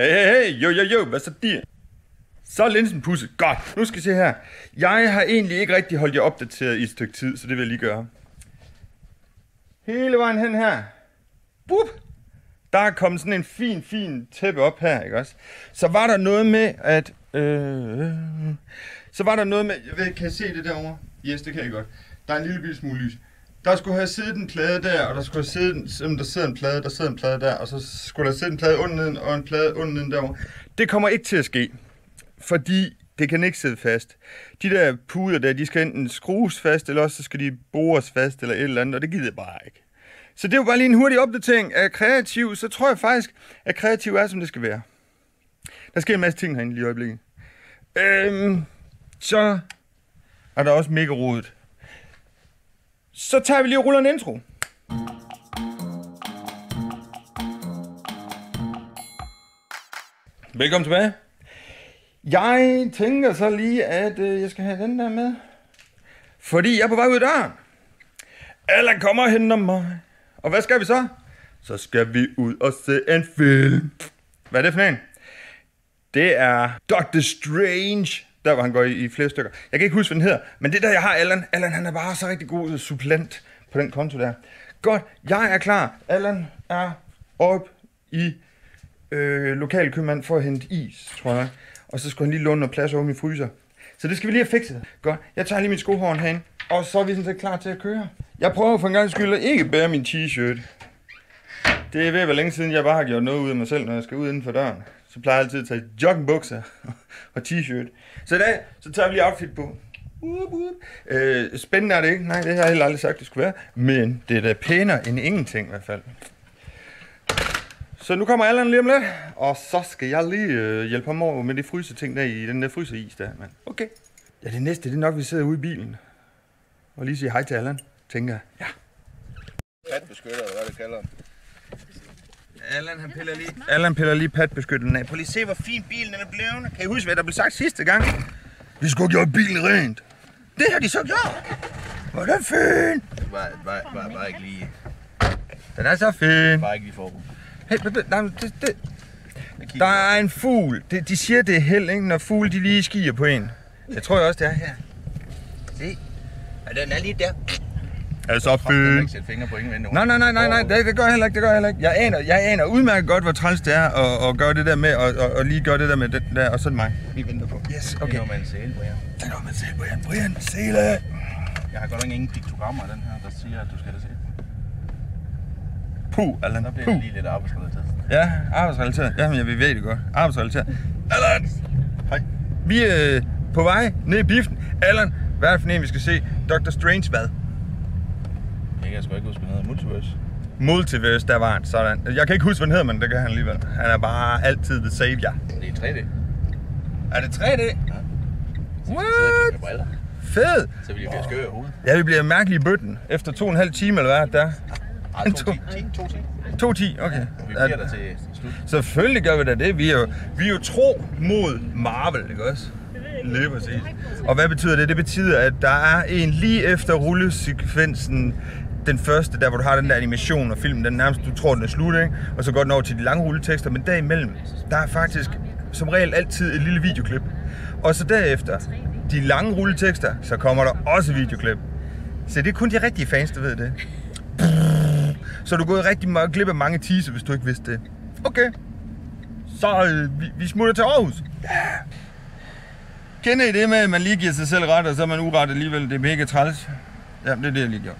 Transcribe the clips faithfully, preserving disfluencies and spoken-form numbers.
Hey, hey, hey, jo, jo, jo, hvad så der? Så er linsen pudset. Godt, nu skal I se her. Jeg har egentlig ikke rigtig holdt jer opdateret i et stykke tid, så det vil jeg lige gøre. Hele vejen hen her. Bup! Der er kommet sådan en fin, fin tæppe op her, ikke også? Så var der noget med, at... Øh, så var der noget med... Jeg ved, kan I se det derovre? Yes, det kan jeg godt. Der er en lille bitte smule lys. Der skulle have siddet en plade der, og der skulle have siddet... Der sidder en plade, der sidder en plade der, og så skulle der sidde en plade under neden, og en plade under neden derovre. Det kommer ikke til at ske, fordi det kan ikke sidde fast. De der puder der, de skal enten skrues fast, eller også så skal de bores fast, eller et eller andet, og det gider jeg bare ikke. Så det var bare lige en hurtig opdatering af kreativ, så tror jeg faktisk, at kreativ er, som det skal være. Der sker en masse ting herinde lige i øjeblikket. Øhm, så er der også mega rodet. Så tager vi lige og ruller en intro. Velkommen tilbage. Jeg tænker så lige, at øh, jeg skal have den der med. Fordi jeg er på vej ud af døren. Allan kommer og henter mig. Og hvad skal vi så? Så skal vi ud og se en film. Hvad er det for en? Det er Doctor Strange. Der hvor han går i, i flere stykker. Jeg kan ikke huske, hvad den hedder. Men det der, jeg har Allan. Allan, han er bare så rigtig god supplant på den konto der. Godt, jeg er klar. Allan er oppe i øh, lokalkøbmand for at hente is, tror jeg. Og så skulle han lige låne noget plads over min fryser. Så det skal vi lige have fikset. Godt, jeg tager lige min skohorn herinde. Og så er vi sådan set klar til at køre. Jeg prøver for en gang skyld at ikke bære min t-shirt. Det er ved at være længe siden, jeg bare har gjort noget ud af mig selv, når jeg skal ud inden for døren. Så plejer jeg altid at tage joggingbukser og t-shirt. Så i dag, så tager vi lige outfit på. Uh, uh. Øh, spændende er det ikke. Nej, det har jeg heller aldrig sagt, det skulle være. Men det er da pænere end ingenting i hvert fald. Så nu kommer Allan lige om lidt. Og så skal jeg lige øh, hjælpe ham over med de fryseting der i den der fryseis der. Man. Okay. Ja, det næste, det er nok, vi sidder ude i bilen. Og lige sige hej til Allan, tænker jeg. Ja. Patbeskytter, eller hvad det kalder den. Allan, han piller lige. Allan piller lige patbeskytteren af. Prøv lige at se, hvor fin bilen er blevet. Kan I huske, hvad der blev sagt sidste gang? Vi skulle have gjort bilen rent. Det har de så gjort. Hvor er den fin. Bare, bare, bare, bare ikke lige. Den er så fin. Bare ikke lige forud. Hey, nej, det, det. Der er en fugl. De, de siger, det er held, ikke? Når fugle de lige skier på en. Jeg tror også, det er her. Se. Ja, den er lige der. Er det så fint? Jeg kan ikke sætte fingre på ingen vende. Nej, nej, nej, nej, nej, det, det gør jeg heller ikke, det gør jeg heller ikke. Jeg aner, jeg aner udmærket godt, hvor træls det er at, at gøre det der med, og, og, og lige gøre det der med den der, og så mig. Vi venter på. Yes, okay. Det er noget med en sæle, Brian. Det er noget med en sæle, Brian. Brian, sæle. Jeg har godt nok ingen piktogrammer af den her, der siger, at du skal have det se. Puh, Allan, der bliver puh. det lige lidt arbejdsrelateret. Ja, arbejdsrelateret. Jamen, jeg ved det godt. Arbejdsrelateret. Allan! Hej. Vi er øh, på vej ned i biffen. Allan, hvad er det for en, vi skal se? Doctor Strange hvad? Jeg kan sgu ikke huske, hvad den hedder. Multiverse. Multiverse, der var han. Sådan. Jeg kan ikke huske, hvad den hedder, men det kan han alligevel. Han er bare altid the savior. Det er tre D. Er det tre D? Ja. What? Fed! Så vil jeg blive skør i hovedet. Ja, vi bliver mærkelige i bøtten. Efter to og en halv time, eller hvad der? Ej, to ti. To ti. To ti, okay. Vi bliver der til slut. Selvfølgelig gør vi da det. Vi er jo, vi er jo tro mod Marvel, ikke også? Lige præcis. Og hvad betyder det? Det betyder, at der er en lige efter rullesekvensen, den første, der hvor du har den der animation og film, den nærmest, du tror, den er slut, ikke? Og så går den over til de lange rulletekster, men derimellem, der er faktisk som regel altid et lille videoklip. Og så derefter, de lange rulletekster, så kommer der også videoklip. Så det er kun de rigtige fans, der ved det. Så du går rigtig meget glip af mange teaser, hvis du ikke vidste det. Okay. Så øh, vi, vi smutter til Aarhus. Yeah. Kender I det med, at man lige giver sig selv ret, og så er man uret alligevel? Det er mega træls. Ja, det er det, jeg lige gjorde.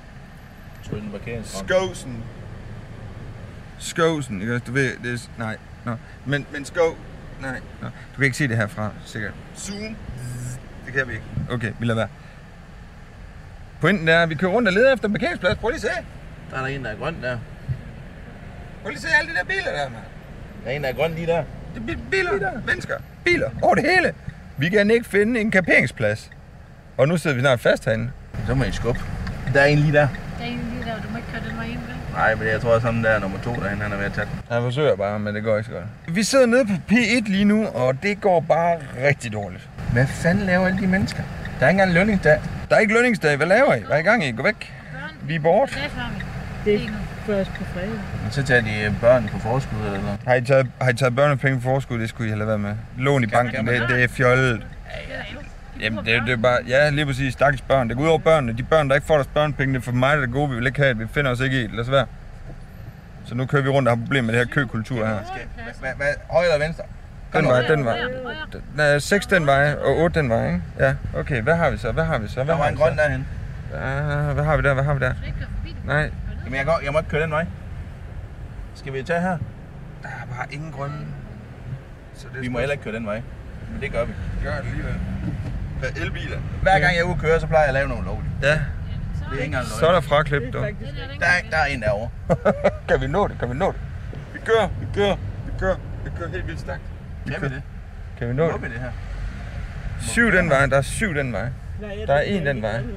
Skåsen. Skåsen, ikke? Du ved, det er... Nej, no. men, men skå... Nej, no. Du kan ikke se det herfra, sikkert. Zoom. Det kan vi ikke. Okay, vi lader være. Pointen er, at vi kører rundt og leder efter en parkeringsplads. Prøv lige at se. Der er der en, der er grøn der. Prøv lige at se alle de der biler der, mand. Der er en, der er grøn lige der. Det er biler, biler, mennesker, biler, over det hele. Vi kan ikke finde en parkeringsplads. Og nu sidder vi snart fast herinde. Så må I skubbe. Der er en lige der. Der er en lige der, du må ikke køre den vej ind, vel? Nej, men jeg tror også, sådan der nummer to derinde, han er ved at tage den. Jeg forsøger bare, men det går ikke så godt. Vi sidder nede på P et lige nu, og det går bare rigtig dårligt. Hvad fanden laver alle de mennesker? Der er ikke engang lønningsdag. Der er ikke lønningsdag. Hvad laver I? Hvad er I gang i? Gå væk. Vi er bort. Det er først på fredag. Men så tager de børn på forskud eller noget. Har I taget, har I taget børnepenge på forskud? Det skulle I have lavet være med. Lån i banken, det, det er fjollet. Jamen, det, det er bare... Ja, lige præcis. Stakkels børn. Det går ud over børnene. De børn, der ikke får deres børnepenge, det er for mig, der er gode. Vi vil ikke have det. Vi finder os ikke i. Lad os være. Så nu kører vi rundt og har problemer med det her køkultur her. Højre eller venstre? Den vej, den vej. Der er seks den vej, og otte den vej, ikke? Ja, okay. Hvad har vi så? Hvad har vi så? Hvad Der var har en vi grøn så? derhen. Ja, hvad har vi der? Hvad har vi der? Nej. Jamen, jeg, går, jeg må ikke køre den vej. Skal vi tage her? Der er bare ingen grønne. Så det Vi må heller ikke køre den vej. Men det gør vi. Gør det alligevel. Der er elbiler. Hver gang jeg er ude at køre, så plejer jeg at lave noget lovligt. Ja. Det er ikke engang Så er der fraklip, dog. Der, er- der er en derovre. Kan vi nå det? Kan vi nå det? Vi kører, vi kører, vi kører. Vi kører helt vildt stærkt. Kan vi det? Kan vi nå Må det? vi det her? Syv den vej, der er syv den vej. Der er en den vej.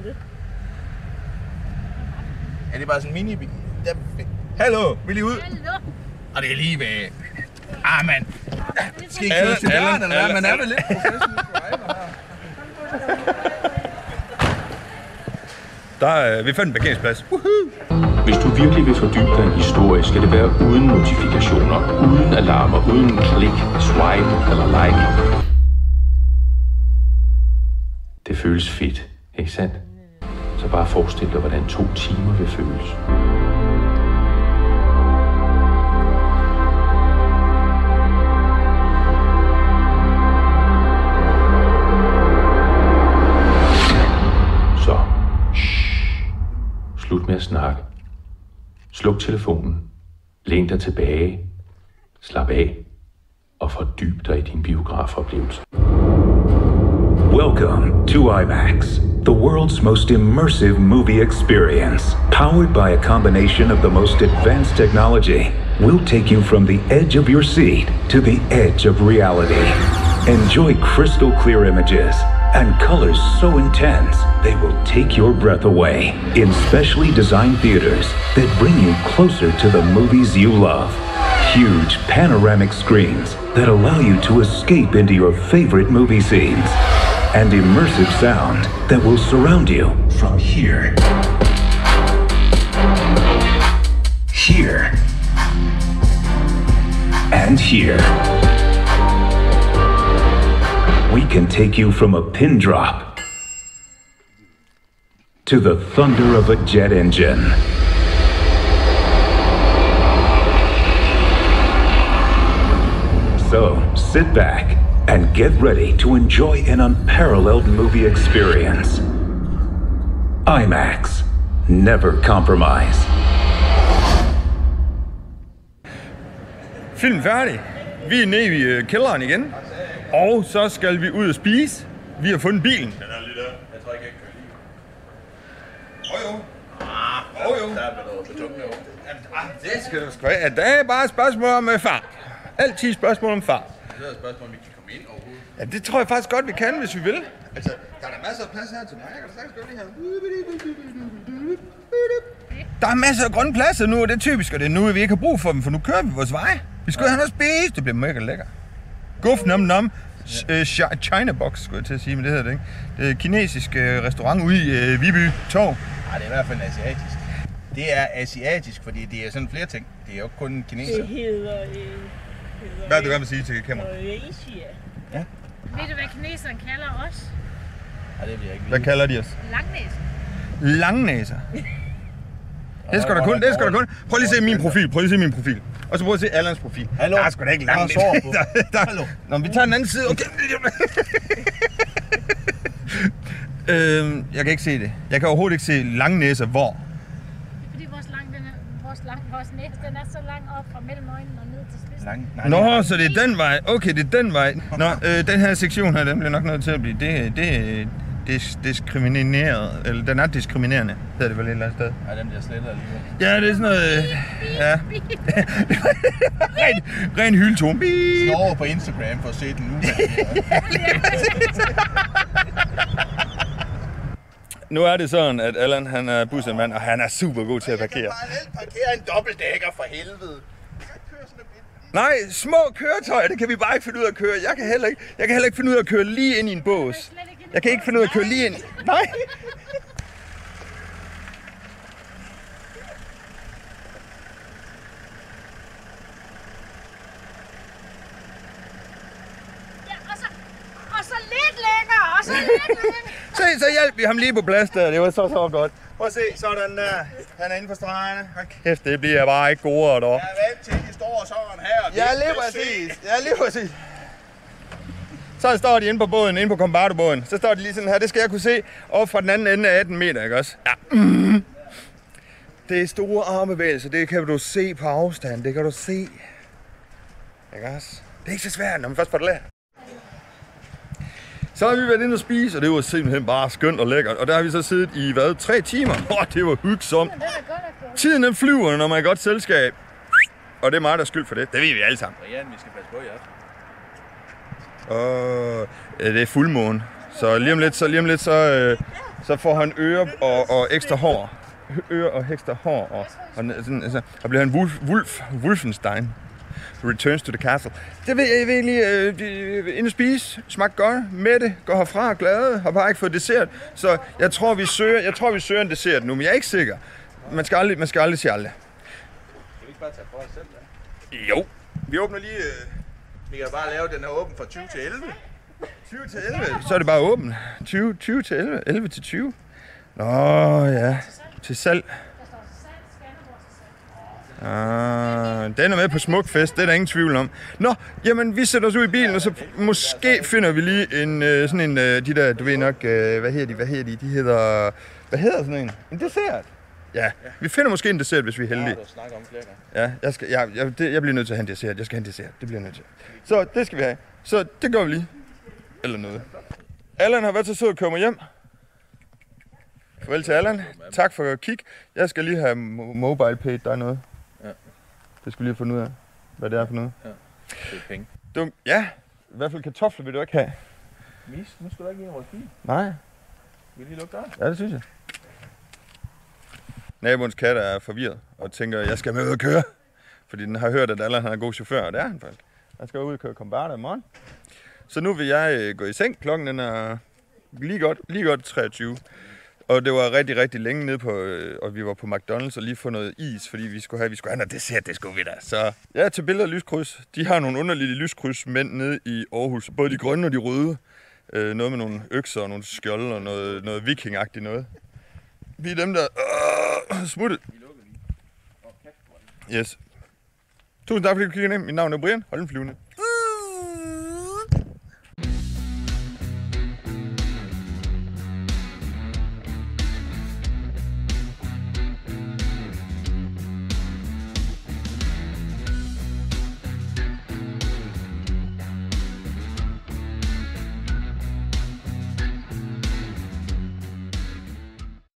Er det bare sådan en mini-bil? Der- Hallo, vil I ud? Hallo. Og det er lige ved... Ah, mand. Skal I Allan, køre til døren, Allan, eller hvad? Man er Allan. vel lidt professionel driver her. Der er, vi fandt en parkeringsplads. Hvis du virkelig vil fordybe dig i en historie, skal det være uden notifikationer, uden alarmer, uden klik, swipe eller like. Det føles fedt, ikke sandt? Så bare forestil dig, hvordan to timer vil føles. Så, shh. Slut med at snakke. Sluk telefonen. Læn dig tilbage. Slap af. Og fordyb dig i din biografoplevelse. Welcome to IMAX, the world's most immersive movie experience. Powered by a combination of the most advanced technology, we'll take you from the edge of your seat to the edge of reality. Enjoy crystal clear images and colors so intense they will take your breath away in specially designed theaters that bring you closer to the movies you love. Huge panoramic screens that allow you to escape into your favorite movie scenes. And immersive sound that will surround you from here, here, and here. We can take you from a pin drop to the thunder of a jet engine. So sit back and get ready to enjoy an unparalleled movie experience. IMAX. Never compromise. Film færdig. Vi er nede i øh, kælderen igen. Og så skal vi ud og spise. Vi har fundet bilen. Den er lige der. Jeg tror ikke, jeg kan køre lige. Jo jo. Ah, Jo, jo. der er noget beton derovre. Det skal du sgu have. Det er bare et spørgsmål om øh, far. Altid et spørgsmål om far. Det er et spørgsmål, om vi kan komme ind overhovedet. Ja, det tror jeg faktisk godt, vi kan, hvis vi vil. Altså, der er der masser af plads her til mig. Jeg kan da sagtens gå lige her. Der er masser af grønne pladser nu, og det er typisk, og det er nu, vi ikke har brug for dem, for nu kører vi vores vej. Vi skal jo have noget at spise. Det bliver mega lækker. Guf nam nam. China Box, skulle jeg til at sige, men det hedder det ikke. Det er en kinesisk restaurant ude i Viby Torv. Nej, det er i hvert fald asiatisk. Det er asiatisk, fordi det er sådan flere ting. Det er jo ikke kun kineser. Det hedder... Øh, Hvad er det, du gerne vil sige til kameraet? Asia. Ved du, hvad kineserne kalder os? Nej, det vil jeg ikke Hvad vide. kalder de os? Langnæs. Langnæser. Det skal der kun, det skal der kun. Prøv lige at se min profil, prøv lige at se min profil. Og så prøv at se Allans profil. Hallo? Der er sgu da ikke Jeg har langt. sår på. Der, der, Hallo? Nå, men vi tager den anden side. Okay. øhm, jeg kan ikke se det. Jeg kan overhovedet ikke se Langnæser hvor. Det er fordi vores, lang, den er, vores, lang, vores næse den er så lang op fra mellem øjnene og ned til spidsen. Lang. Nej, det er- Nå, så det er den vej. Okay, det er den vej. Nå, øh, den her sektion her, den bliver nok nødt til at blive. Det, det, dis, diskrimineret. Eller den er diskriminerende, hedder det vel et eller andet sted. Nej, den bliver slettet alligevel. Ja, det er sådan noget. øh, Ja. ren, ren hyldtone. Beep. Slå over på Instagram for at se den nu. Nu er det sådan, at Allan han er bussemand, og han er super god til at parkere. parallelt parkere en dobbeltdækker for helvede. Nej, små køretøjer, det kan vi bare ikke finde ud af at køre. Jeg kan heller ikke, jeg kan heller ikke finde ud af at køre lige ind i en bås. Jeg kan ikke finde ud af at køre lige ind. Nej. Se, så hjalp vi ham lige på plads der. Det var så så godt. Prøv at se, sådan der. Han er inde på stregerne. Hold kæft, det bliver bare ikke godere dog. Jeg er vant til, at de står sådan her. Ja, lige præcis. Ja, lige præcis. Så står de inde på båden, inde på Combardo-båden. Så står de lige sådan her. Det skal jeg kunne se op fra den anden ende af atten meter, ikke også? Ja. Mm. Det er store armbevægelser. Det kan du se på afstand. Det kan du se. Ikke også? Det er ikke så svært, når man først får det lært. Så har vi været inde og spise, og det var simpelthen bare skønt og lækkert. Og der har vi så siddet i, hvad, tre timer? Åh, oh, det var hyggesomt. Tiden den flyver, når man er i godt selskab. Og det er mig, der er skyld for det. Det ved vi alle sammen. Brian, vi skal passe på jer. Og ja, det er fuldmåne. Så lige om lidt, så, lige om lidt, så, øh, så får han øre og, og ekstra hår. Øre og ekstra hår. Og, og, sådan, altså, og bliver han Wolf, Wolf, Wolfenstein. Returns to the castle. Det ved jeg egentlig, øh, ind og spise, smagte godt, mætte, går herfra glade, har bare ikke fået dessert. Så jeg tror, vi søger, jeg tror, vi søger en dessert nu, men jeg er ikke sikker. Man skal aldrig, man skal aldrig sige aldrig. Skal vi ikke bare tage for os selv, da? Jo. Vi åbner lige... Øh... Vi kan bare lave den her åben fra tyve til elleve. tyve til elleve? Så er det bare åbent. tyve, tyve til elleve, elleve til tyve. Nå ja, til salg. Ah, den er med på Smukfest, det er der ingen tvivl om. Nå, jamen vi sætter os ud i bilen, og så måske finder vi lige en, øh, sådan en, øh, de der, du ved nok, øh, hvad hedder de, hvad hedder de, de hedder, hvad hedder sådan en? En dessert. Ja, vi finder måske en dessert, hvis vi er heldige. Ja, du snakker om flere gange. Ja, jeg, skal, jeg, jeg, det, jeg bliver nødt til at have en dessert, jeg skal have en dessert, det bliver jeg nødt til. Så det skal vi have, så det gør vi lige. Eller noget. Allan har været så sød at køre mig hjem. Farvel til Allan, tak for kig. Jeg skal lige have mobile pay, der er noget. Ja. Det skal vi lige have fundet ud af, hvad det er for noget. Ja, det er penge. Du, ja, i hvert fald kartofler vil du ikke have. Mis, nu skal du ikke ind i vores bil. Nej. Vil I lige lukke døren? Ja, det synes jeg. Naboens kat er forvirret og tænker, at jeg skal med ud og køre. Fordi den har hørt, at Allan han er god chauffør, og det er han faktisk. Han skal ud og køre Combardo i morgen. Så nu vil jeg gå i seng. Klokken den er lige godt, lige godt treogtyve. Og det var rigtig, rigtig længe nede på, og vi var på McDonald's og lige få noget is, fordi vi skulle have, vi skulle have noget dessert, det skulle vi da. Så ja, til billeder af lyskryds. De har nogle underlige lyskrydsmænd nede i Aarhus. Både de grønne og de røde. Øh, noget med nogle økser og nogle skjolde og noget, noget vikingagtigt noget. Vi er dem, der øh, smuttet. Yes. Tusind tak, fordi du kiggede ind. Mit navn er Brian. Hold den flyvende.